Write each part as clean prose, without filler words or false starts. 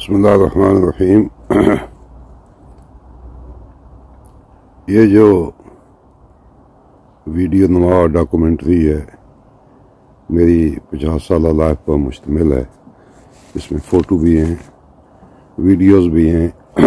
بسم اللہ الرحمن الرحیم۔ یہ جو ویڈیو نما ڈاکومنٹری ہے میری 50 سالہ لائف پر مشتمل ہے۔ اس میں فوٹو بھی ہیں، ویڈیوز بھی ہیں۔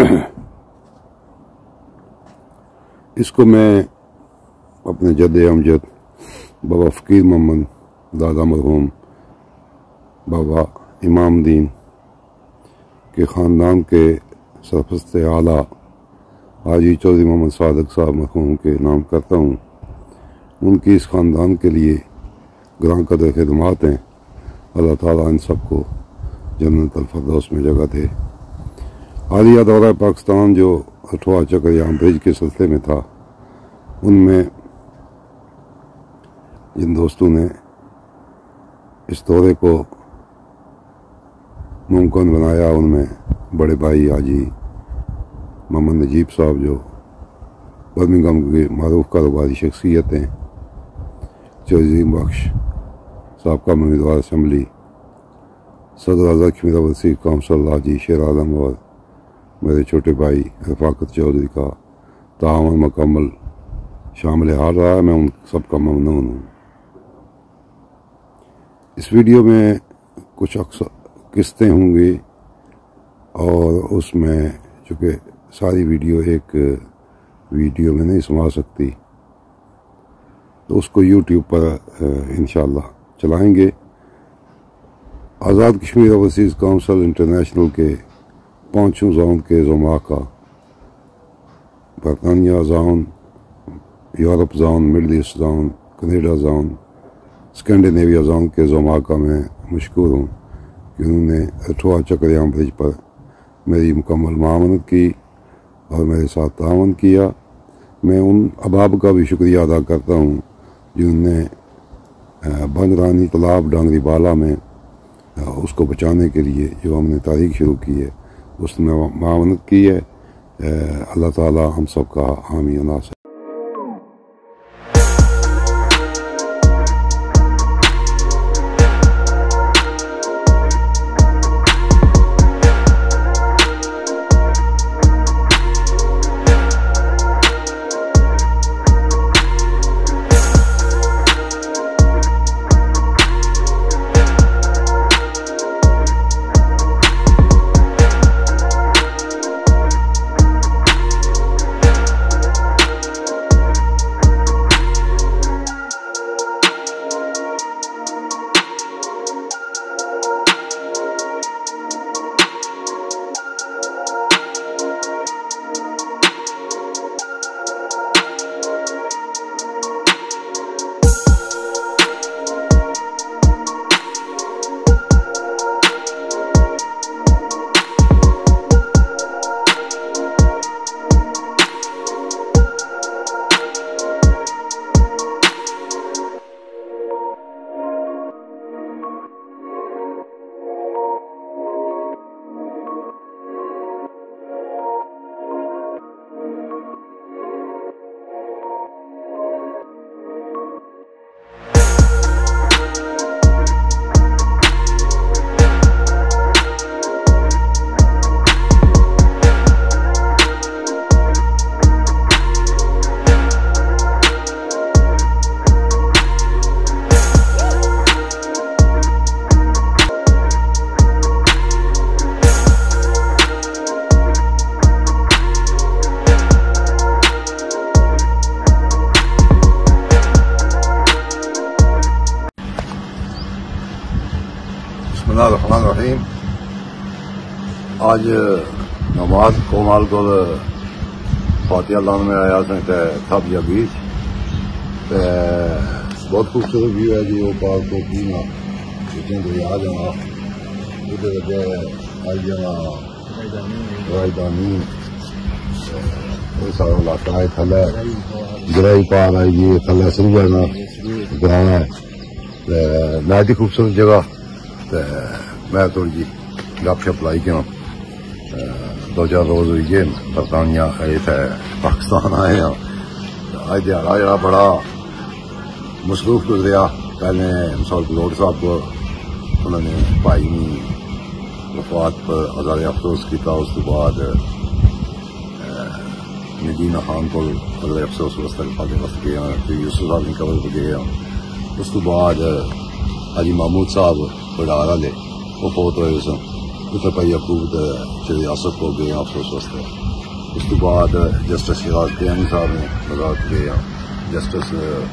اس کو میں اپنے جد امجد بابا فقیر محمد دادا مرحوم بابا امام دین کے خاندان کے سرپرست اعلیٰ حاجی چودھری محمد صادق صاحب مرحوم کے نام کرتا ہوں۔ ان کی اس خاندان کے لیے گراں قدر خدمات ہیں۔ اللہ تعالیٰ ان سب کو جنت الفردوس میں جگہ دے۔ حالیہ دورہ پاکستان جو 8واں چکریام برج کے سلسلے میں تھا، ان میں جن دوستوں نے اس دورے کو ممکن بنایا، ان میں بڑے بھائی حاجی محمد نجیب صاحب جو برمنگھم کے معروف کاروباری شخصیت ہیں، چودھری بخش سابقہ امیدوار اسمبلی، صدر اعظم کشمیر وسیع کونسل حاجی شیر عالم، اور میرے چھوٹے بھائی رفاقت چودھری کا تعاون مکمل شامل حال رہا ہے۔ میں ان سب کا ممنون ہوں۔ اس ویڈیو میں کچھ قسطیں ہوں گی، اور اس میں چونکہ ساری ویڈیو ایک ویڈیو میں نہیں سما سکتی، تو اس کو یوٹیوب پر انشاءاللہ چلائیں گے۔ Azad Kashmir overseas council international کے 5 زون کے زعماء کا برطانیہ zone, Europe zone, Middle East zone, Canada zone, Scandinavia zone کے زعماء کا میں مشکور ہوں کہ انہوں نے 8واں چکریام برج پر میری مکمل معاونت کی اور میرے ساتھ تعاون کیا۔ میں ان احباب کا بھی شکریہ ادا کرتا ہوں جنہوں نے بند رانی تالاب ڈانگری بالا میں اس کو بچانے کے لیے جو ہم نے تاریخ شروع کی ہے، اس میں معاونت کی ہے۔ اللہ تعالی ہم سب کا حامی و ناصر۔ بسم اللہ الرحمن الرحیم۔ آج نماز کو مال کو فاتحہ لان میں آیا تھب یا بیچ بہت خوبصورت ویو ہے جی۔ وہ پارک کو پینا آ جانا ادھر آئی جانا راجدھانی سارا علاقہ ہے، تھلے گرائی پار آئی جی، تھلے سر جانا گراں ہے، نہایت ہی خوبصورت جگہ۔ میں تھوڑی جی گپ شپ لائی کیوں 2-4 روز ہوئی گئے برطانیہ آئے تھے، پاکستان آئے ہیں۔ آج دیہڑا جڑا بڑا مصروف گزریا۔ پہلے مسعود گلوٹ صاحب کو انہوں نے بھائی وفات پر ہزار افسوس کیا. اس کے بعد ندیمہ خان کو ہزار افسوس واسطے وقت گیا. پھر یوسف صاحب کی قبر پہ گیا. اس کے بعد حاجی محمود صاحب بڑھارا لے وہ فوت ہوئے. اس پہ یقوب ریاست کو گیا افسوس واسطے. اس کے بعد جسٹس شراز قیانی صاحب نے وزارت گیا. جسٹس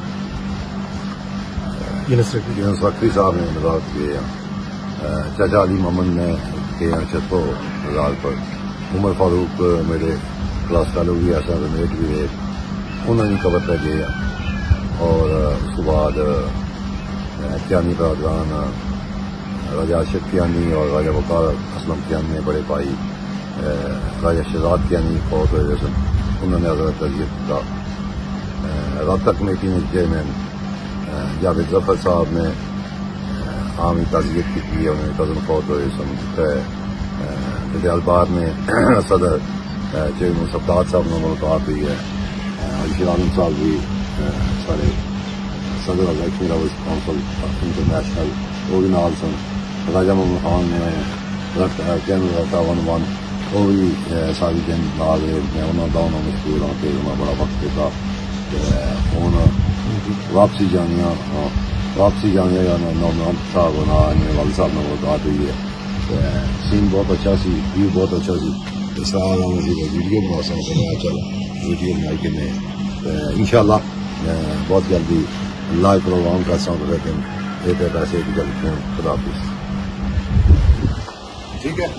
سکری صاحب نے وزارت گیا. چاچا علی محمد نے گیا چھتو وزارت پر. عمر فاروق میرے کلاس فیلو بھی ایسا میٹ بھی رہے انہوں نے قبر پہ گیا. اور اس کے بعد کیانی برادران راجہ اشرف کیانی اور راجہ وقار اسلم کیانی بڑے بھائی راجہ شہزاد کیانی فوت ہوئے سن. انہوں نے حضرت تعزیت کا. رابطہ کمیٹی میں چیئرمین جاوید ظفر صاحب نے عامی تعزیت کی. انہوں نے کزن فوت ہوئے سن. فدیال بار میں صدر چیئرمین سبتاج صاحب نے ملاقات ہوئی ہے. علی عالم صاحب بھی سارے صدر الیکشن کونسل انٹرنیشنل وہ بھی نال سن. راجہ محمد خان نے جنرل رہتا 1 وہ بھی ساری دن نال انہوں نے مشکور ہوں کہ انہوں نے بڑا وقت دیتا. ہوں واپسی جانیا یا نومان صاحب والد صاحب نے ملاقات ہوئی ہے. سین بہت اچھا سی ویو بہت اچھا سی. سارا ویڈیو بنا سکتا چل ویڈیو بنائی کے میں ان شاء اللہ بہت جلدی لائیو پروگرام کر سکتا. لیکن ایک پیسے کی جلدی خدا حافظ. ٹھیک ہے.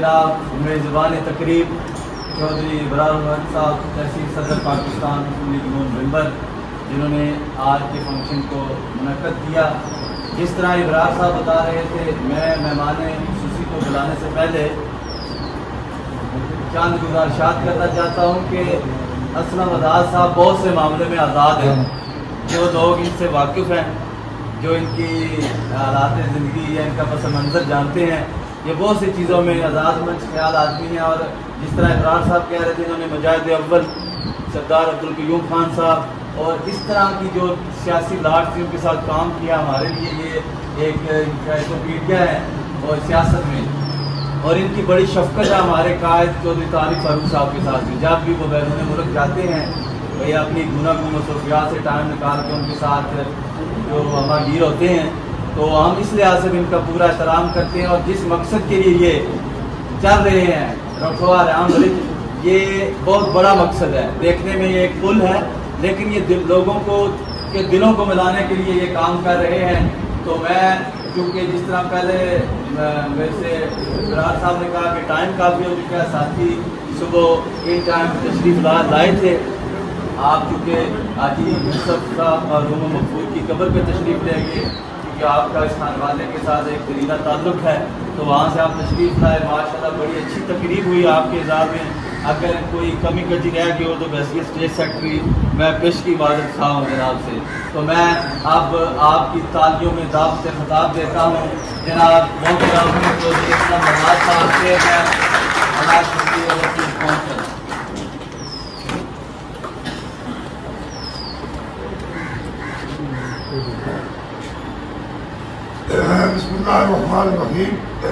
جناب میزبان تقریب چودھری ابرار محمد صاحب تحصیل صدر پاکستان مسلم لیگ ممبر، جنہوں نے آج کے فنکشن کو منعقد کیا. جس طرح ابرار صاحب بتا رہے تھے، میں مہمان خصوصی کو بلانے سے پہلے چند گزارشات کرنا چاہتا ہوں کہ اسلم آزاد صاحب بہت سے معاملے میں آزاد ہیں. جو لوگ ان سے واقف ہیں، جو ان کی حالات زندگی یا ان کا پس منظر جانتے ہیں، یہ بہت سی چیزوں میں آزاد منچ خیال آدمی ہیں. اور جس طرح ابرار صاحب کہہ رہے تھے، انہوں نے مجاہد اول سردار عبدالقیوم خان صاحب اور اس طرح کی جو سیاسی لاٹ تھی ان کے ساتھ کام کیا. ہمارے لیے یہ ایک انسائکلوپیڈیا ہے اور سیاست میں، اور ان کی بڑی شفقت ہے ہمارے قائد چودھری طارق فاروق صاحب کے ساتھ بھی. جب بھی وہ بیرون ملک جاتے ہیں، بھئی اپنی گناہ مصروفیات سے ٹائم نکال کے ان کے ساتھ جو ہمارا گیر ہوتے ہیں، تو ہم اس لحاظ سے بھی ان کا پورا احترام کرتے ہیں. اور جس مقصد کے لیے یہ چل رہے ہیں رکھوا رام ملک، یہ بہت بڑا مقصد ہے. دیکھنے میں یہ ایک پل ہے، لیکن یہ لوگوں کو کے دلوں کو ملانے کے لیے یہ کام کر رہے ہیں. تو میں کیونکہ جس طرح پہلے میرے سے ابرار صاحب نے کہا کہ ٹائم کافی ہو چکا ہے، ساتھی صبح ان ٹائم تشریف لائے تھے. آپ چونکہ حاجی یوسف صاحب مرحوم مقبول کی قبر پہ تشریف لے گئے، کیونکہ آپ کا اس خانوادے کے ساتھ ایک قریبی تعلق ہے، تو وہاں سے آپ تشریف لائے. ماشاءاللہ بڑی اچھی تقریب ہوئی آپ کے اعزاز میں. اگر کوئی کمی کجی رہ گئی ہو تو ویسے اسٹیٹ سیکرٹری میں پیش کی عبادت خواہ ہوں جناب سے. تو میں اب آپ کی تالیوں میں دعوت سے خطاب دیتا ہوں جناب محمد چودھری اسلم آزاد صاحب سے. بسم اللہ الرحمن الرحیم.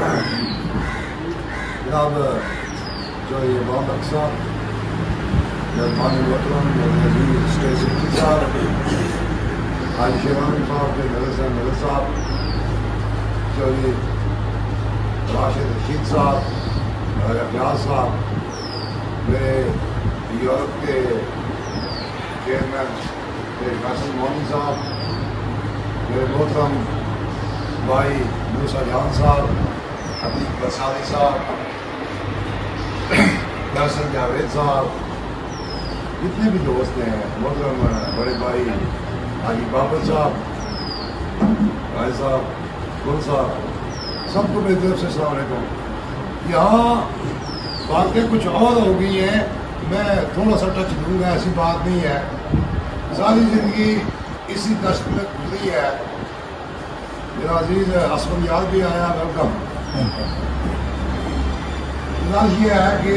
جناب جو یہ محمد صاحب، مہمان وطن عزیز اسٹیٹ سیکرٹری صاحب، حاجی شیرانی صاحب کے نظر صاحب، جو یہ راشد رشید صاحب، ریاض صاحب، میرے یورپ کے چیئرمین قاسم مونی صاحب، میرے محترم بھائی موسیٰ جان صاحب، حبیب برسانی صاحب، یاسر جاوید صاحب، جتنے بھی دوست ہیں، محترم بڑے بھائی حاجی بابر صاحب، بھائی صاحب، گل صاحب، سب کو میری طرف سے السلام علیکم. یہاں باتیں کچھ اور ہو گئی ہیں، میں تھوڑا سا ٹچ دوں گا، ایسی بات نہیں ہے. ساری زندگی اسی دشت میں گزری ہے. میرا عزیز اسلم یاد بھی آیا، ویلکم. یہ ہے کہ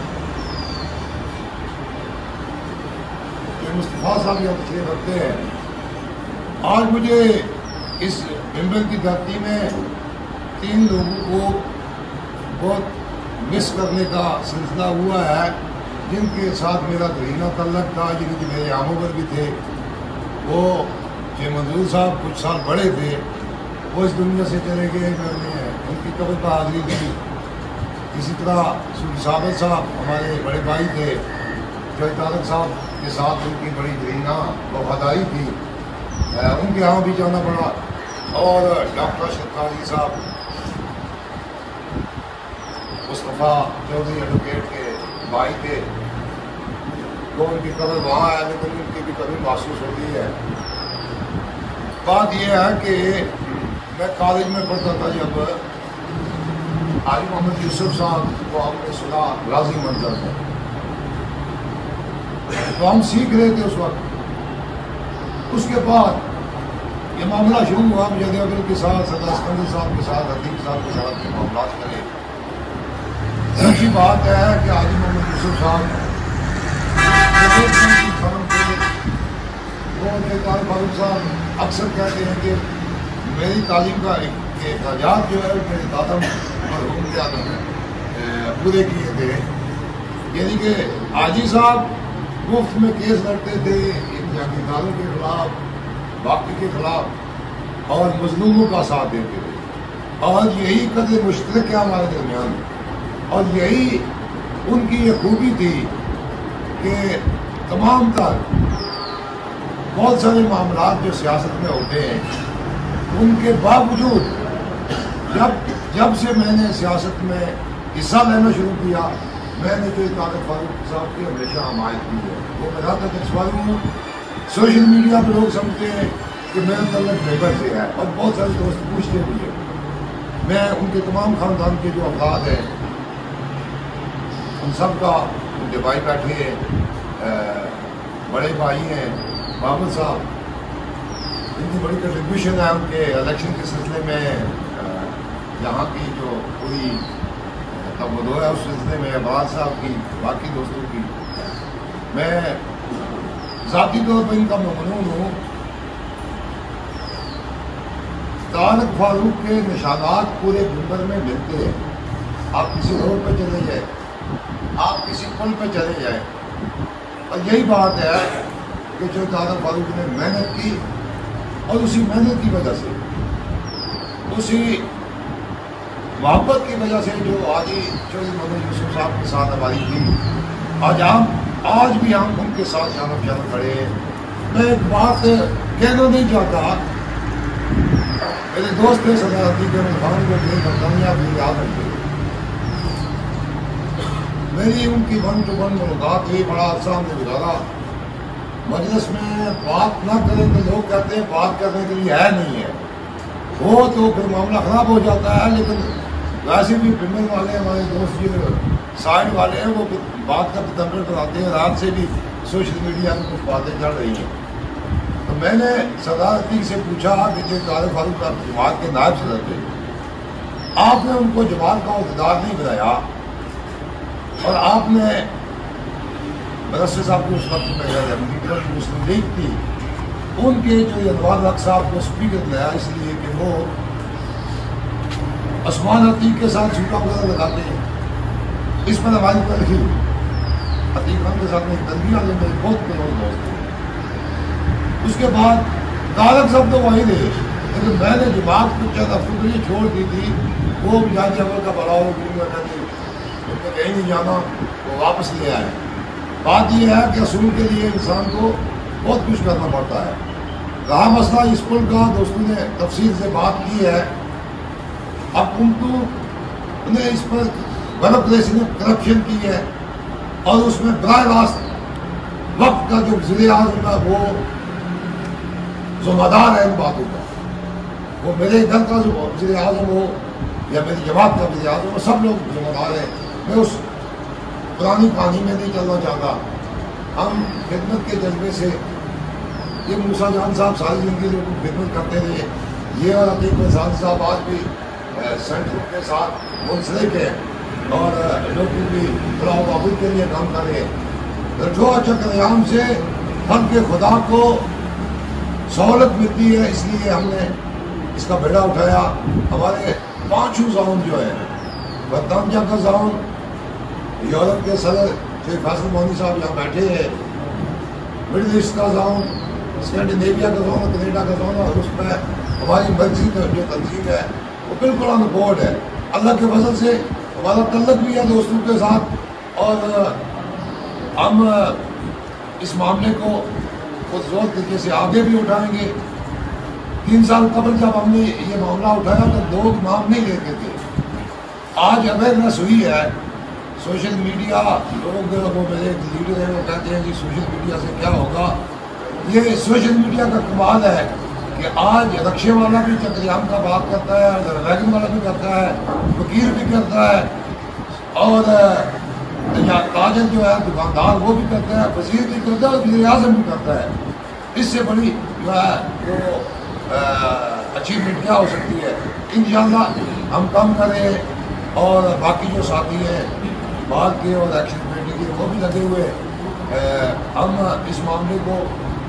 مصطفیٰ صاحب یہاں تشریف رکھتے ہیں. آج مجھے اس ممبر کی دھرتی میں 3 لوگوں کو بہت مس کرنے کا سلسلہ ہوا ہے، جن کے ساتھ میرا درینا تعلق تھا، جن کے میرے عامر بھی تھے. وہ یہ منظور صاحب کچھ سال بڑے تھے، وہ اس دنیا سے چلے گئے. میں نے ان کی قبر پر حاضری دی. اسی طرح سوری ثابت صاحب ہمارے بڑے بھائی تھے، جو طارق صاحب کے ساتھ ان کی بڑی درینا وفاداری تھی، ان کے یہاں بھی جانا پڑا. اور ڈاکٹر شرقانی صاحب، مصطفیٰ چودھری ایڈوکیٹ کے بھائی تھے، تو ان کی قبر وہاں ہے، لیکن ان کی بھی کبھی محسوس ہوتی ہے. بات یہ ہے کہ میں کالج میں پڑھتا تھا، جب حاجی محمد یوسف صاحب کو ہم نے سنا غازی منظر میں، تو ہم سیکھ رہے تھے اس وقت. اس کے بعد یہ معاملہ شروع ہوا مجاہد اول کے ساتھ، سردار اسکندر صاحب کے ساتھ، حتیب صاحب کے ساتھ کے معاملات کرے. ایسی بات ہے کہ حاجی محمد یوسف صاحب فاروق صاحب اکثر کہتے ہیں کہ میری تعلیم کا ایک اخراجات جو ہے میرے دادا مرحوم کے پورے کیے تھے. یعنی کہ حاجی صاحب مفت میں کیس لڑتے تھے انتظامی اداروں کے خلاف، باقی کے خلاف، اور مظلوموں کا ساتھ دیتے تھے. اور یہی قدر مشترک ہے ہمارے درمیان، اور یہی ان کی یہ خوبی تھی کہ تمام تر بہت سارے معاملات جو سیاست میں ہوتے ہیں، ان کے باوجود جب سے میں نے سیاست میں حصہ لینا شروع کیا، میں نے جو طارق فاروق صاحب کی ہمیشہ حمایت کی ہے، وہ میں رہا تک سوال ہوں. سوشل میڈیا پہ لوگ سمجھتے ہیں کہ میرا تعلق پیپر سے ہے، اور بہت سارے دوست پوچھتے بھی ہیں. میں ان کے تمام خاندان کے جو افراد ہیں ان سب کا، ان کے بھائی بیٹھے ہیں، بڑے بھائی ہیں محمد صاحب، ان کی بڑی کنٹریبیوشن ہے ان کے الیکشن کے سلسلے میں، یہاں کی جو پوری تبدو ہے اس سلسلے میں، عباس صاحب کی، باقی دوستوں کی. میں ذاتی طور پر ان کا ممنون ہوں. طارق فاروق کے نشانات پورے منبر میں ملتے ہیں. آپ کسی روڈ پہ چلے جائیں، آپ کسی پل پہ چلے جائیں، اور یہی بات ہے کہ جو طارق فاروق نے محنت کی، اور اسی محنت کی وجہ سے، اسی محبت کی وجہ سے جو آجی چودھری محمد یوسف صاحب کے ساتھ ہماری تھی، آج بھی ہم ان کے ساتھ جانب جانب کھڑے ہیں. میں ایک بات کہنا نہیں چاہتا، میرے دوست تھے صدارتی کے خان کو میری برطانیہ بھی یاد رکھتے. میری ان کی 1 to 1 ملاقات ہوئی، بڑا عرصہ نے گزارا. مجلس میں بات نہ کریں تو لوگ کہتے ہیں بات کرنے کے لیے ہے نہیں ہے، ہو تو پھر معاملہ خراب ہو جاتا ہے. لیکن ویسے بھی پنڈر والے ہمارے دوست جو سائڈ والے ہیں وہ بات کا تدبر کراتے ہیں. رات سے بھی سوشل میڈیا میں کچھ باتیں چل رہی ہیں. تو میں نے صدارتی سے پوچھا کہ جو طارق فاروق کا جماعت کے نائب صدر تھے، آپ نے ان کو جماعت کا عہدیدار نہیں بنایا، اور آپ نے برسے صاحب کو اس وقت میں مسلم لیگ تھی، ان کے جو انوار حق صاحب کو اسپیکر بنایا اس لیے کہ وہ عثمان عتیق کے ساتھ چھوٹا وغیرہ لگاتے ہیں. اس پر ہماری تلخی عتیق خان کے ساتھ میں تلخی والے میرے بہت کلوز دوست تھے. اس کے بعد طارق صاحب تو وہی رہے، لیکن میں نے جماعت کو چند ہفتوں کے لیے چھوڑ دی تھی. وہ مجاہد اول کا بڑا ہو ان کو کہیں نہیں جانا، وہ واپس لے آئے. بات یہ ہے کہ اصول کے لیے انسان کو بہت کچھ کرنا پڑتا ہے. رہا مسئلہ اس پل کا، دوستوں نے تفصیل سے بات کی ہے. اب ان نے اس پر غلط ریسی نے کرپشن کی ہے، اور اس میں براہ راست وقت کا جو وزیر اعظم ہے وہ ذمہ دار ہے ان باتوں کا. وہ میرے گھر کا جو وزیر اعظم ہو یا میری جماعت کا وزیر اعظم ہو، سب لوگ ذمہ دار ہیں. میں اس پرانی کہانی میں نہیں چلنا چاہتا. ہم خدمت کے جذبے سے، یہ موسیٰ جان صاحب ساری زندگی لوگوں کو خدمت کرتے رہے، یہ اور عتیق صاحب آج بھی سینٹر کے ساتھ منسلک ہے، اور لوگوں بھی فلاح و بہبود کے لیے کام کر رہے ہیں. جو چکریام سے ہم کے خدا کو سہولت ملتی ہے، اس لیے ہم نے اس کا بیڑا اٹھایا. ہمارے 5 زون جو ہے، برطانیہ کا زون، یورپ کے صدر شیخ فیصل مونی صاحب یہاں بیٹھے ہیں، مڈل ایسٹ کا زون، اسکینڈینیویا کا زون، کینیڈا کا زون، اور اس میں ہماری مرکزی جو تنظیم ہے وہ بالکل آن بورڈ ہے. اللہ کے فضل سے ہمارا تعلق بھی ہے دوستوں کے ساتھ، اور ہم اس معاملے کو بہت زور طریقے سے آگے بھی اٹھائیں گے. 3 سال قبل جب ہم نے یہ معاملہ اٹھایا تو لوگ نام نہیں لیتے تھے. آج اویئرنیس ہوئی ہے. سوشل میڈیا، لوگ وہ میرے لیڈر ہیں وہ کہتے ہیں کہ سوشل میڈیا سے کیا ہوگا. یہ سوشل میڈیا کا کمال ہے کہ آج رکشے والا بھی چکریام کا بات کرتا ہے، ویگن والا بھی کرتا ہے، وکیل بھی کرتا ہے، اور تاجر جو ہے دکاندار وہ بھی کرتا ہے، وزیر بھی کرتا ہے، اور وزیر اعظم بھی کرتا ہے. اس سے بڑی جو ہے وہ اچیومنٹ کیا ہو سکتی ہے. انشاءاللہ ہم کام کریں، اور باقی جو ساتھی ہیں باہر کے اور ایکشن کمیٹی کے وہ بھی لگے ہوئے. ہم اس معاملے کو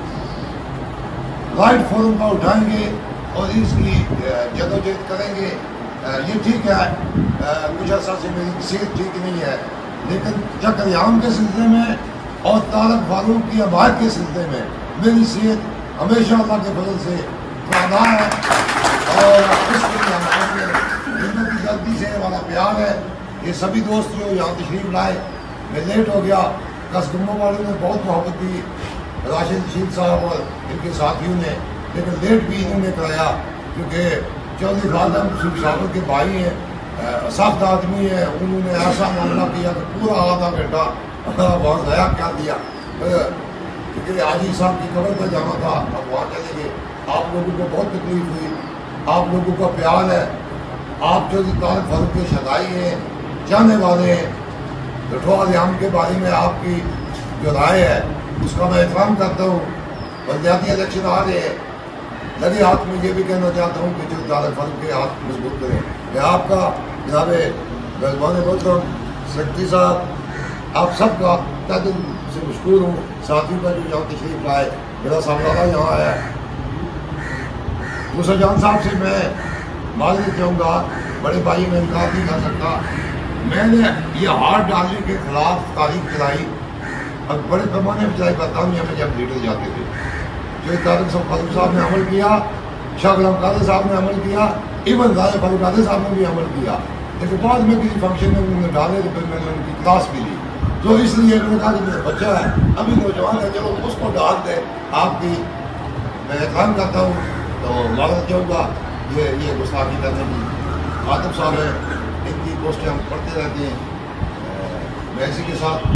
رائٹ فورم پر اٹھائیں گے اور اس کی جدوجہد کریں گے. یہ ٹھیک ہے کچھ عرصہ سے میری صحت ٹھیک نہیں ہے، لیکن چکریام کے سلسلے میں اور طارق فاروق کی حمایت کے سلسلے میں میری صحت ہمیشہ اللہ کے فضل سے فائدہ ہے، اور اس کے لیے ہمارے خدمت کی غلطی سے ہمارا پیار ہے. یہ سبھی دوست جو یہاں تشریف لائے، میں لیٹ ہو گیا. کسٹموں والوں نے بہت محبت دی، راشد رشید صاحب اور ان کے ساتھیوں نے، لیکن لیٹ بھی انہوں نے کرایا کیونکہ چودھری خالد صاحب کے بھائی ہیں. سخت آدمی ہے، انہوں نے ایسا معاملہ کیا کہ پورا آدھا گھنٹہ وہاں ضائع کیا دیا، کیونکہ حاجی صاحب کی قبر پہ جانا تھا، اب وہاں چلے گئے. آپ لوگوں کو بہت تکلیف ہوئی، آپ لوگوں کا پیار ہے، آپ جو طارق فاروق کے شدائی ہیں، چاہنے والے ہیں. لٹھوار عام کے بارے میں آپ کی جو رائے ہے اس کا میں احترام کرتا ہوں. بلدیاتی الیکشن آ رہے ہیں، لگے ہاتھ میں یہ بھی کہنا چاہتا ہوں کہ جو طارق فاروق کے ہاتھ مضبوط کریں. میں آپ کا جناب میزبان محترم سیکرٹری صاحب آپ سب کا تہ دل سے مشکور ہوں. ساتھیوں کا جو یہاں تشریف لائے، میرا سامنے یہاں آیا ہے. موسیٰ جان صاحب سے میں معذرت چاہوں گا، بڑے بھائی میں انکار نہیں کر سکتا. میں نے یہ ہار ڈالنے کے خلاف تاریخ چلائی اور بڑے پیمانے پہ چلائی. برطانیہ میں جب لیڈر جاتے تھے، جو طارق فاروق صاحب نے عمل کیا، شاہ غلام قادر صاحب نے عمل کیا، ایون راجہ فاروق قادر صاحب نے بھی عمل کیا. لیکن بعد میں کسی فنکشن میں انہوں نے ڈالے تو پھر میں نے ان کی کلاس بھی لی. تو اس لیے میں نے کہا کہ میرا بچہ ہے، ابھی نوجوان ہے، چلو اس کو ڈال دیں. آپ کی میں احترام کرتا ہوں، تو معذرت چاہوں گا یہ گستاخی کرنے کی. عاطف صاحب ہیں، ان کی پوسٹیں ہم پڑھتے رہتے ہیں. میں اسی کے ساتھ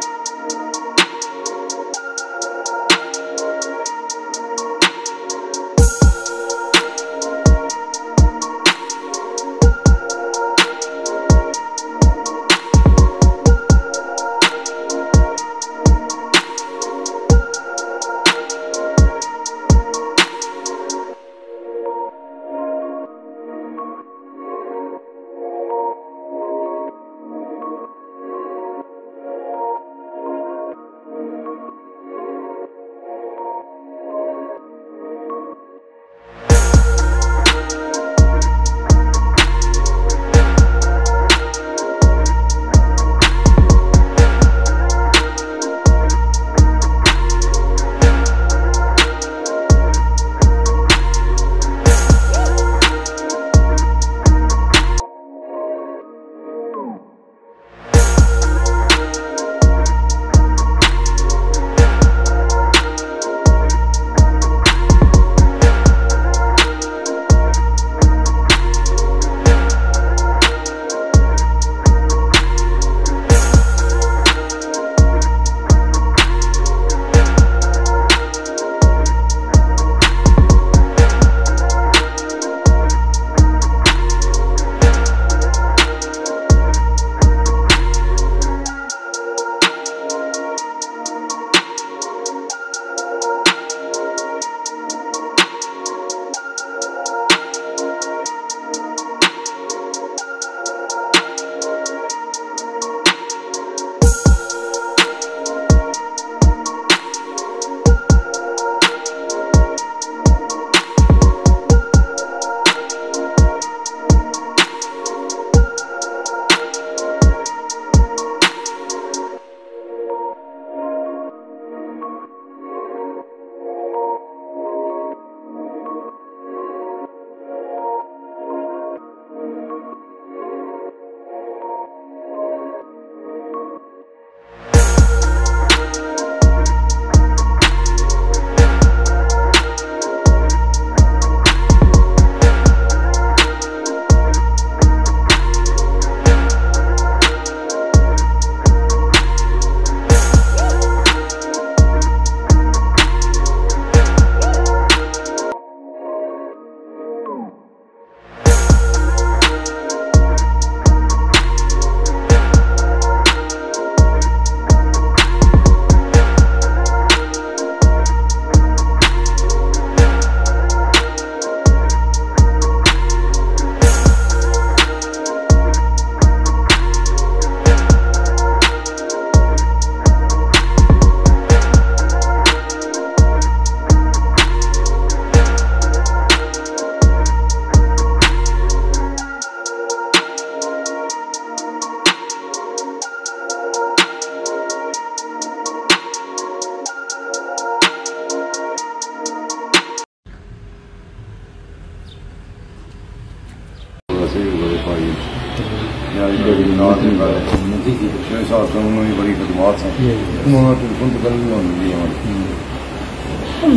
بڑی خدمات ہیں، انہوں نے ٹیلیفون تو کل بھی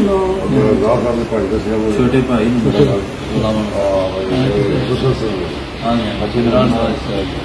ہماری چھوٹے بھائی हाँ जी अच्छी इमरान तरह साहब।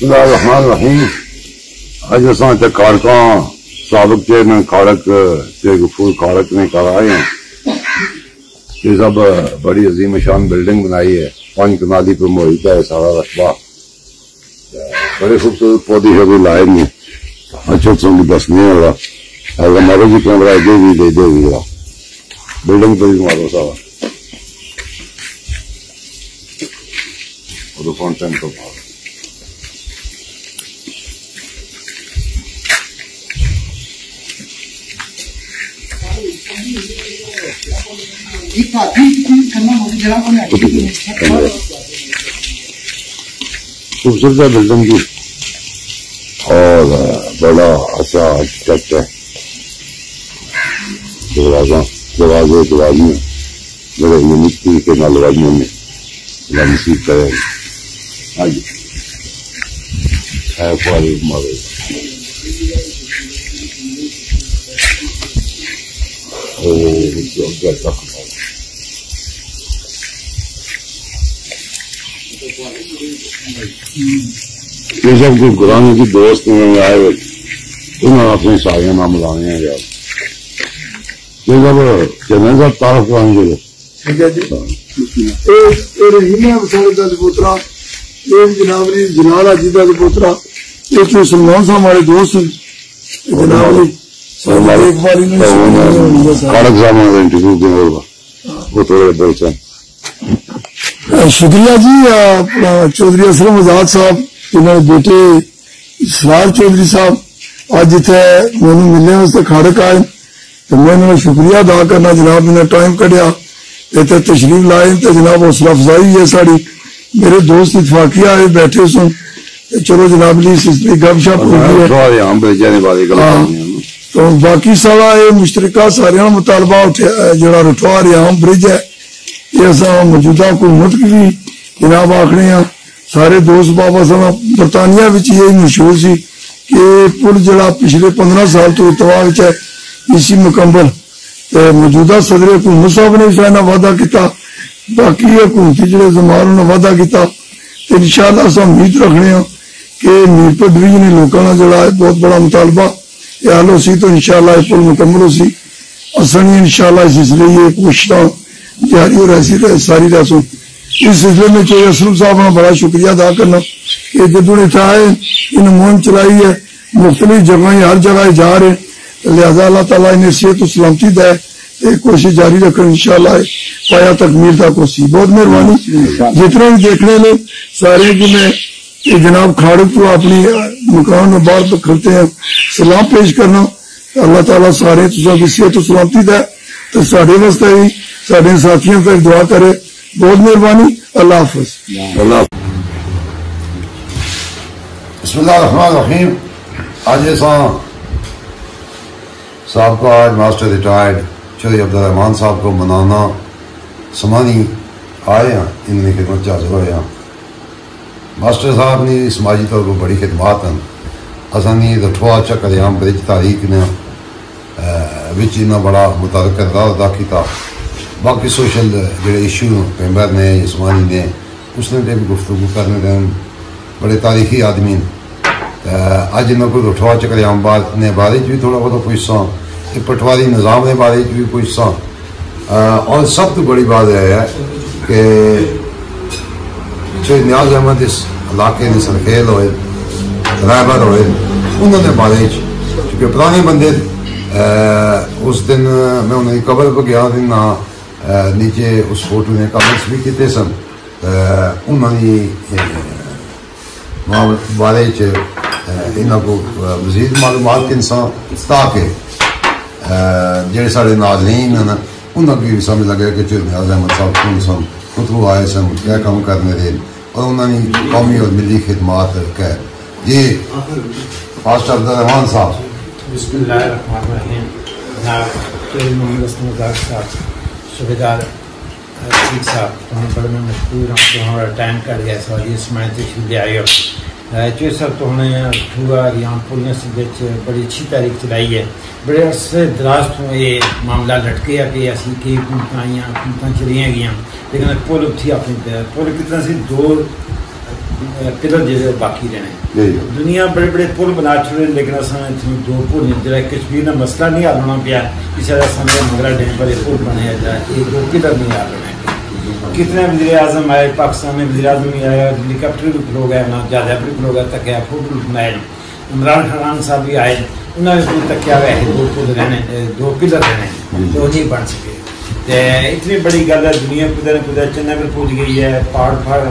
بسم اللہ الرحمن الرحیم. اج اساں تے کارکاں سابق چیئرمین کھاڑک غفور کھاڑک نے کر آئے ہیں. یہ سب بڑی عظیم شان بلڈنگ بنائی ہے, 5 کنالی پر محیط ہے سارا رقبہ. بڑے خوبصورت پودے شودے لائے نہیں, اچھا سنگی دس نہیں ہوگا. اگر ہمارے جی کیمرہ دے بھی دے دے گا بلڈنگ پر بھی مارو سارا اور فاؤنٹین کو مارو. خوبصورت بلڈنگ کی اور بڑا اچھا آرکیٹیکٹ ہے. دروازے دیواریاں بڑے یونیک طریقے نال لگائیاں نے. اللہ نصیب کرے آج ہے فواری مارے یہ سب کچھ قرآن کی دوست میں آئے ہوئے انہوں نے اپنے سارے نام لانے ہیں یار. یہ سب چینل صاحب تعارف کرائیں گے. ٹھیک ہے جی. پوترا جناب جلال عجیب کا پوترا ایک سلمان صاحب ہمارے دوست جناب کھاڑک صاحب نے انٹرویو دیا ہوگا وہ تھوڑے بول سے. شکریہ جی. اپنا چودھری اسلم آزاد صاحب انہوں نے بیٹے سرار چودھری صاحب آج جتنے مینو ملنے واسطے کھاڑک آئے تو میں انہوں نے شکریہ ادا کرنا جناب انہیں ٹائم کڈیا اتنے تشریف لائے تو جناب حوصلہ افزائی ہے ساری. میرے دوست اتفاقی آئے بیٹھے سن چلو جناب لی سلسلے گپ شپ ہو گئی تو باقی سارا یہ مشترکہ سارے مطالبہ جڑا رٹوا ریام برج ہے یہ اصا موجودہ حکومت کی بھی جناب آخنے ہیں. سارے دوست بابا صاحب برطانیہ یہی مشہور سی کہ پل جڑا پچھلے 15 سال تو اتفاق ہے اسی مکمل موجودہ صدر حکومت صاحب نے بھی وعدہ کیتا. باقی حکومتی جڑے زمان انہوں نے وعدہ کیتا تو انشاءاللہ اصا امید رکھنے ہیں کہ میرپور ڈویژن لوگوں کا جڑا ہے بہت بڑا مطالبہ یہ حل ہو سی تو انشاءاللہ یہ پل مکمل ہو سی. اصل انشاءاللہ اس سلسلے یہ کوششاں جاری ہو رہی ساری رسوں. اس سلسلے میں چودھری اسلم صاحب کا بڑا شکریہ ادا کرنا کہ جدوں نے آئے انہیں مہم چلائی ہے مختلف جگہ ہر جگہ جا رہے لہذا اللہ تعالیٰ انہیں صحت و سلامتی دے کوشش جاری رکھیں انشاءاللہ پایا تکمیل تک ہوسی. بہت مہربانی. جتنے بھی دیکھنے لے سارے کی میں جناب کھاڑک کو اپنی مکان میں باہر کھلتے ہیں سلام پیش کرنا. اللہ تعالیٰ سارے صحت و سلامتی دے تو سارے واسطے بھی سارے ساتھیوں کا دعا کرے. بہت مہربانی. اللہ حافظ. بسم اللہ الرحمن الرحیم. آج صاحب کا آج ماسٹر ریٹائرڈ چودھری عبدالرحمان صاحب کو منانا سمانی آئے ہیں. انہوں نے خدمت حاضر ہوئے ہیں. ماسٹر صاحب نے سماجی طور پر بڑی خدمات ہیں. اصانی دٹھوا چکر عام برج تاریخ نے انہیں بڑا متعلق کردار ادا کیا. باقی سوشل جڑے ایشو ممبر نے عثمانی نے اس نے بھی گفتگو کرنے دیں. بڑے تاریخی آدمی اج انہوں کو اٹھوا چکر عام نے بارے بھی تھوڑا بہت پوچھساں پٹواری نظام کے بارے بھی پوچھساں. اور سب تو بڑی بات یہ ہے کہ جو نیاز احمد اس علاقے نے سرخیل ہوئے رائبر ہوئے انہوں نے بارے چونکہ پرانے بندے اس دن میں انہوں نے قبر پہ گیا دن نیچے اس فوٹو نے کامنٹس بھی کیتے سن. انہوں نے بارے انہوں کو مزید معلومات کے انسان تاکہ جڑے سارے ناظرین ہیں انہوں کو بھی سمجھ لگے کہ نیاز احمد صاحب کون سن خطرو آئے سن کیا کام کرنے دے اور انہوں نے قومی اور ملی خدمات کہہ. جی ماسٹر عبدالرحمان صاحب. بسم اللہ الرحمن الرحیم. جناب چودھری محمد اسلم آزاد صاحب صوبیدار عزیز صاحب تمہیں بڑے میں مشکور ہوں تو ہمارا ٹائم کٹ گیا سوال اس میں تشریف لے آئے ہو. چودھری صاحب تو ہمیں ٹھوا ریاں پولیاں سے بڑی اچھی تاریخ چلائی ہے. بڑے عرصے دراز تو یہ معاملہ لٹکے ہے کہ اسی کی حکومت آئیاں حکومت چلیاں گیا لیکن پل اتھی اپنی پل کتنا سی 2 पिलर जो बाकी रहने। दुनिया बड़े बड़े पुल बना छोड़े, लेकिन असें दो पुल जो कश्मीर का मसला नहीं हल होना पाया, इस समय मगरा डैम पर पुल बने, ये दो पिलर नहीं हल होने। कितने वज़ीर आज़म आए, पाकिस्तान में वज़ीर आज़म भी आया, हेलीकॉप्टर भी खलो गए ना, जहाज़ भी खलो गया, तक फोटो बनाए। इमरान खान साहब भी आए, उन्होंने भी तकिया हुआ है दो पुल रहने, दो पिलर रहने, तो नहीं बन सके। तो इतनी बड़ी गल है, दुनिया कुदर कुदर चन्नगर पहुँच गई है, पहाड़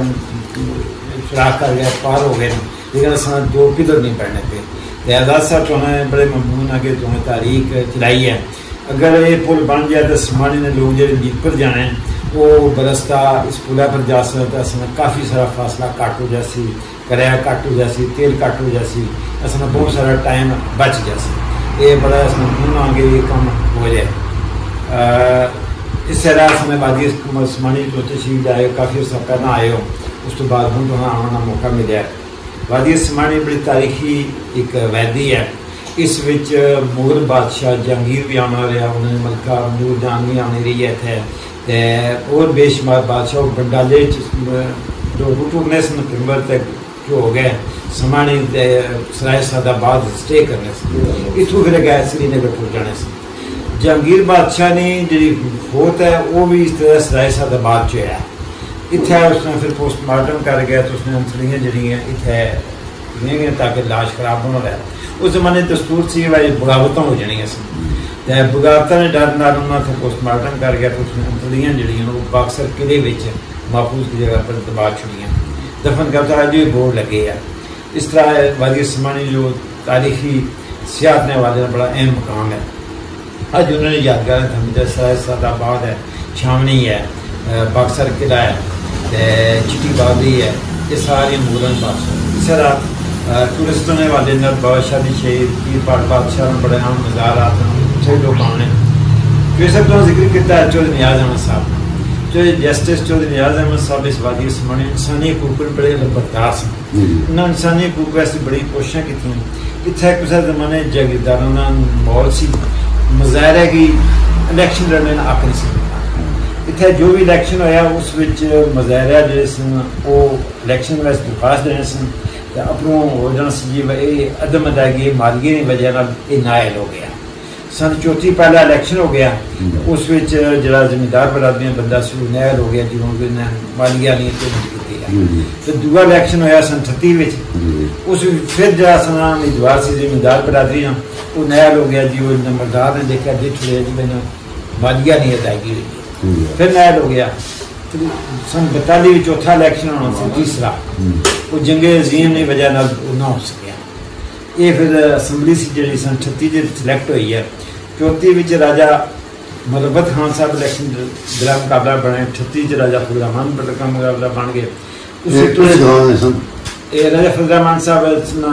सुराख कर गया, पार हो गए, लेकिन अस दो पिलर नहीं पढ़ने पे। तो आज़ाद साहब तो उन्होंने बड़े ममनून आके तुम्हें तारीख चलाई है। अगर ये पुल बन जाए तो समाने ने लोग जो लीपर जाने वो बरसता इस पुल पर जा सकता, असमें काफ़ी सारा फासला कट हो जासी, किराया कट हो जासी, तेल कट हो जासी, असमें बहुत सारा टाइम बच जासी। ये बड़ा ममनून आगे ये काम हो जाए। इस तरह समय वादी समानी जो तशरीफ आए, काफ़ी अर्सा पहला आए हो, उस तो बाद हूँ तुम आने का मौका मिले। वादी समानी बड़ी तारीखी एक वैदी है। इस विच मुगल बादशाह जहांगीर भी आना रहा, उन्होंने मलका नूर जान भी आने रही है थे, और बेशुमार बादशाह बंडाले जो टूटने से नवंबर तक जो हो गए समानी सराय सादाबाद स्टे करने से, इतों फिर गए श्रीनगर पहुँच जाने से। जहांगीर बादशाह ने जी फौत है वो भी इस तरह सराय सादाबाद जो है इतने उसने फिर पोस्टमार्टम कर गया, तो उसने अंतड़ियाँ जड़ियाँ इतने गए ताकि लाश खराब होना रहा। उस जमाने दस्तूर से भाई बगावत हो जानिया सन, बगावत ने डर नाल उन्होंने पोस्टमार्टम कर गया, तो उसने अंतड़ियाँ जड़ियाँ वो बक्सर किले महफूज की जगह पर दबा छुड़ियाँ, दफन करता है जो बोर्ड लगे है। इस तरह वादी समानी जो तारीखी सियाहत वाले बड़ा अहम मकाम है। अज उन्होंने यादगार थम सराय सादाबाद है, छावनी है, बक्सर किला है, चिट्टी बादी है, ये सारी मुगल बादशाह। इस तरह टूरिस्टों ने वाले बादशाह की शहीद पीर पाठ बादशाह बड़े आम नज़ारात अच्छे लोग आने। फिर सब तो जिक्र किया है चौधरी नियाज़ अहमद साहब, जो जस्टिस चौधरी नियाज़ अहमद साहब इस वादी समाने इंसानी हकूक बड़े लबरदार सन। उन्होंने इंसानी हकूक वैसे बड़ी कोशिशें की, इतने किसी जमाने जागीरदारों का माहौल से मुजाहरे की इलैक्शन लड़ने हक नहीं सकता। इतने जो भी इलैक्शन होया उस मुजाहरा जो सन वो इलैक्शन वास्ते दरखास्त देने सन, अपनों हो जाना जी ये अदम अदायगी मालिये की वजह नायल हो गया। सन 34 पहला इलैक्शन हो गया, उस जरा जमींदार बरादरी बंदा सी नायल हो गया, जिन्होंने मालिया नहीं तो दूसरा इलैक्शन होया सन 38 उस फिर जरा सना उम्मीदवार से जमींदार बरादरी वो नायल हो गया जी, वो नंबरदार ने देखा जी छुड़े जी मैंने मालिया नहीं अदायगी रही, फिर नायल हो गया। सन 42 चौथा इलैक्शन होना सी, तीसरा वो जंगे अजीम की वजह ना हो सकिया। ये फिर असैम्बली सी जी सन 38 सिलैक्ट हुई है। 34 राजा मलबत खान साहब इलैक्शन जिला मुकाबला बने, 38 राजा फजलरहमान का मुकाबला बन गए। राजा फजलरहमान साहब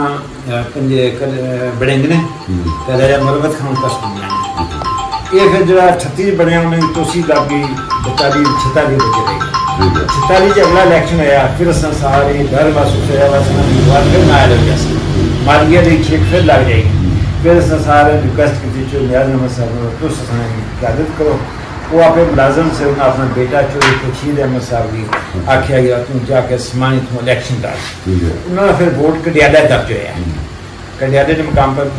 बड़ेंगने राजा मलबत खान का ये फिर जो 38 बने उन्हें तोसी लागी 42 46 बचे रह गए। 46 अगला इलैक्शन होया, फिर अस सारे डर महसूस होया, फिर नायल हो गया, मालिया की छेक फिर लग जाएगी। फिर अस सारे रिक्वेस्ट की चो नियाज़ अहमद साहब तुस क्यादत करो, वो आप मुलाजम से उन्हें अपना बेटा चोरी खुर्शीद अहमद साहब की आख्या गया तुम जाके समानी तुम इलैक्शन डाल। उन्होंने फिर वोट कटियाला दर्ज होया, कटियाले के मुकाम पर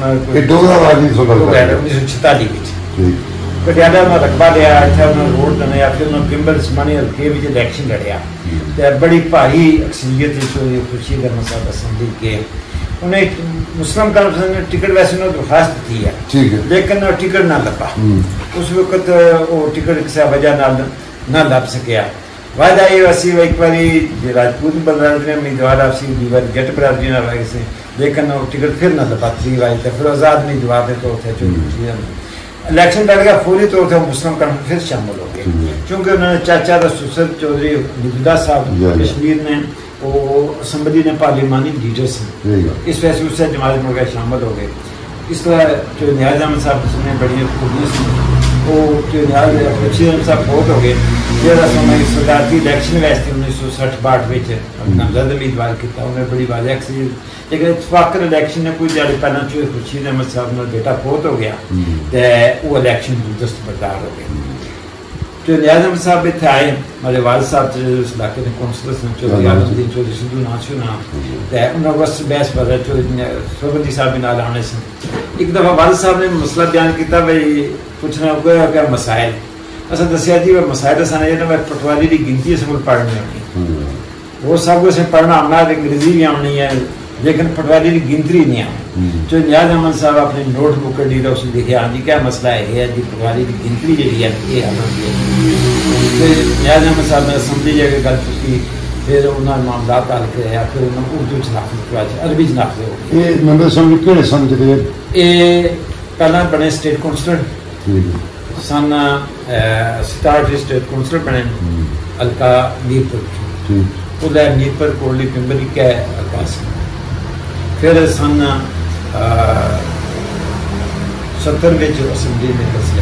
1946 कटियाला में रकबा लिया, इतना उन्होंने वोट बनाया, फिर उन्होंने गिम्बल समानी हल्के इलैक्शन लड़िया, तो बड़ी भारी अक्सरियत चोरी खुर्शीद अहमद साहब असम्बली के। उन्हें मुस्लिम कॉन्फ्रेंस ने टिकट वैसे उन्होंने दरखास्त दी है, लेकिन टिकट ना लगा। उस वक्त वो टिकट किसी वजह ना लभ सकिया। वायदा ये वैसी एक बारी राजपूत बरादरी उम्मीदवार आपसी दीवार जट बरादरी ना लगे से, लेकिन वो टिकट फिर ना लगा थी वाई, तो फिर आज़ाद उम्मीदवार थे तो इलैक्शन लड़ गया, फौरी तौर पर मुस्लिम कॉन्फ्रेंस फिर शामिल हो गए, क्योंकि उन्होंने चाचा सुसद चौधरी निबुदा साहब कश्मीर ने वो असम्बली ने पार्लिमानी लीडर्स हैं, इस वजह से उससे जमात में गए शामिल हो गए। इस तरह जो नियाज़ अहमद साहब ने बड़ी खूबियाँ वो जो नियाज़ साहब बहुत हो गए, जरा समय सदारती इलैक्शन वैसे 1960-62 नामजद उम्मीदवार किया, उन्हें बड़ी वाजह अक्सरियत, लेकिन इतफाकन इलैक्शन ने कुछ दिहाड़ी पहले चो खुर्शीद अहमद साहब ने बेटा बहुत हो गया, तो वो इलैक्शन दस्तबरदार हो गए। جو نیاز احمد صاحب اتنے آئے ہمارے والد صاحب اس علاقے کے کونسلر سن چودھری عالم الدین چودھری سدھو نام سے نام انہوں نے وقت بحث پر سوگندی صاحب بھی نال آنے سن ایک دفعہ والد صاحب نے مسئلہ بیان کیا بھائی پوچھنا ہوگا کہ مسائل اصل دسیا جی وہ مسائل سن جانا پٹواری کی گنتی اس کو پڑھنی ہونی وہ سب کچھ پڑھنا آنا انگریزی بھی آنی ہے لیکن پٹواری کی گنتری نہیں آنی جو نیاز احمد صاحب اپنی نوٹ بک کری تو اس نے لکھا ہاں جی کیا مسئلہ ہے جی پٹواری کی گنتری جی ہے یہ آتی ہے نیاز احمد صاحب نے اسمبلی جا کے گل کی پھر انہوں نے معاملات حل کرایا پھر انہوں نے اردو چنافذ کروایا عربی چنافذ ہو گئی یہ ممبر اسمبلی کہڑے سن چلے یہ پہلا بنے اسٹیٹ کونسلر سن 67 اسٹیٹ کونسلر بنے حلقہ میرپور ادھر میرپور کوٹلی پمبری کا حلقہ سے پھر سن 70 میں اسمبلی میں فیصلے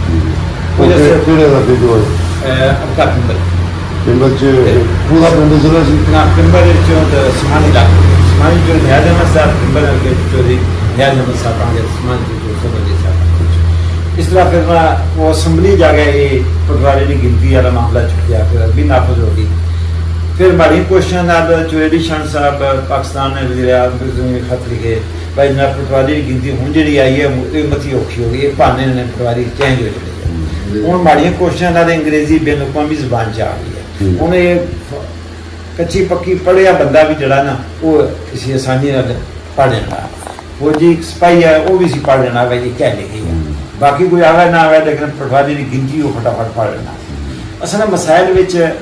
حلقہ پمبر پورا پنڈ ضلع نہ پمبر سمانی علاقہ سمانی جو نیاز احمد صاحب پمبر کے چودھری نیاز احمد صاحب آگے سمانی جو سمجھے صاحب اس طرح پھر وہ اسمبلی جا گئے یہ پٹواری کی گنتی والا معاملہ چکیا پھر ابھی نافذ ہو گئی پھر بڑی کوششیں جو ایڈی شان صاحب پاکستان نے وزیر اعظم خط لکھے بھائی جناب پٹواری کی گنتی ہوں جی آئی ہے یہ متی اوکھی ہو گئی یہ بہانے نے پٹواری چینج ہو چلی ہے ہوں ماڑیاں کوششیں انگریزی بین الاقوامی زبان چ آ گئی ہے ہوں یہ کچی پکی پڑھیا بندہ بھی جڑا نا وہ کسی آسانی پڑھ لینا وہ جی سپاہی ہے وہ بھی سی پڑھ لینا بھائی یہ کہہ لکھی ہے باقی کوئی آوے نہ آوے لیکن پٹواری کی گنتی وہ فٹافٹ پڑھ لینا اصل مسائل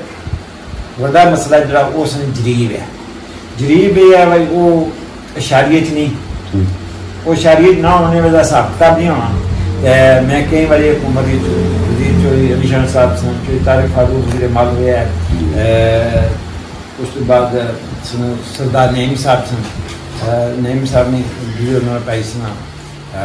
وڈا مسئلہ جڑا اس نے جریب ہے جریب یہ ہے بھائی وہ اشاریے چ نہیں وہ اشاریے نہ ہونے وجہ حساب کتاب نہیں ہونا میں کئی بار حکومت وزیر چودھری علی شان صاحب سن چودھری طارق فاروق وزیر مال ہوئے ہے اس کے بعد سردار نعیم صاحب سن نعیم صاحب نے ویڈیو انہوں نے پائی سنا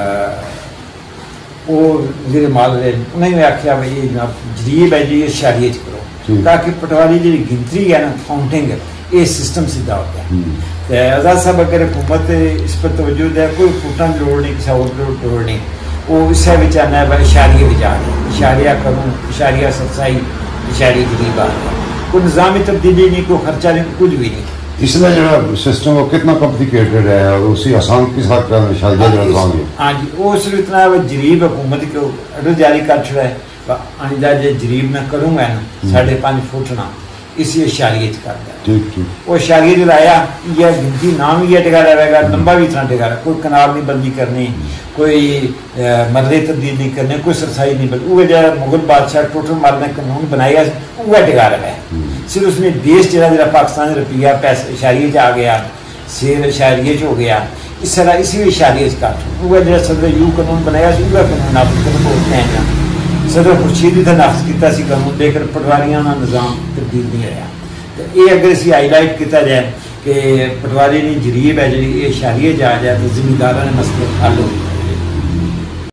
وہ وزیر مال ہوئے انہیں بھی آخیا بھائی یہ جناب جریب ہے جی یہ اشاریے چ کرو تاکہ پٹواری جی گنتری ہے نا کاؤنٹنگ یہ سسٹم سیدھا ہوتا ہے آزاد صاحب اگر حکومت اس پر توجہ دے کوئی فوٹاں کی لوڑ نہیں کسی اور لوڑ نہیں وہ اس سے آنا ہے بھائی اشاریے بھی جا رہے اشاریہ کروں اشاریہ ستسائی اشاریہ غریب آ رہا کوئی نظامی تبدیلی نہیں کوئی خرچہ نہیں کچھ بھی نہیں اس لیے جو سسٹم وہ کتنا کمپلیکیٹڈ ہے اور اسی آسان کس حد کا ہاں جی وہ صرف اتنا جریب حکومت کو اڈر جاری کر چھڑا ہے آئندہ جو جریب میں کروں گا نا 5.5 فٹ نا اسی اشاریے کرتا ہے وہ اشاریے جو لایا یہ گنتی نام ہی ٹکا رہے گا لمبا بھی اتنا ٹکا رہا کوئی کنال نہیں بندی کرنی کوئی مرلے تبدیل نہیں کرنے کوئی سرسائی نہیں بندی وہ جہاں مغل بادشاہ ٹوٹل مارنے قانون بنایا وہ ٹکا رہا ہے صرف اس میں بیس جہاں پاکستان روپیہ پیسے اشاریے آ گیا سیر اشاریے ہو گیا اس طرح اسی اشاریے کٹ وہ جہاں صدر یو قانون بنایا وہ قانون آپ بولتے ہیں صدر خورشید بھی نافذ کیا قانون لے کر پٹواریاں کا نظام تبدیل نہیں رہا تو یہ اگر اسی ہائی لائٹ کیا جائے کہ پٹواری نہیں جریب ہے جی یہ اشاریے جا جائے تو زمینداروں نے مسئلے حل ہو